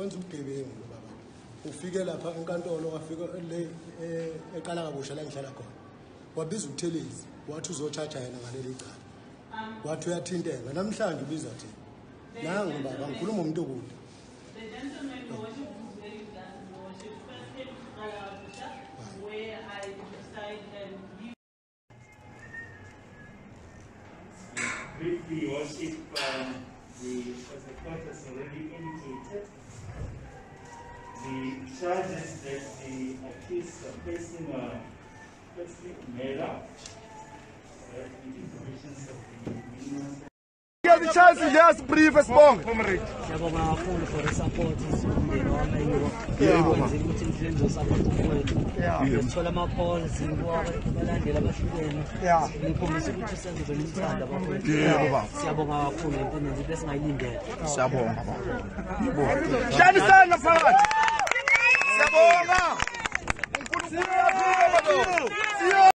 wenza ubugebengu baba. Ufike lapha enkantolo wafika le eqala kabusha la ngihlala khona. Wabiza uThelezi, wathi uzochaja yena ngaleli icala. Wathi uyathinteka namhlanje ubiza thina. Nangu baba ngikhuluma umuntu okude. The gentleman who was very glad first came to Kalabusha, where I decided and briefly, Worship, as the court has already indicated, the charges that the accused are facing are firstly murder, with provisions of the minimum. Get the chance, just brief as long. Siyabonga kakhulu for the support umndeni wami ukuthi imhlenzo support kwethu. Sithola ama-polls balandela abahlukene. Ngikhombisa ukuthi senzele umthanda bafowethu. Siyabonga kakhulu entweni into esingayilindele. Siyabonga. Shanisana phakathi. Siyabonga.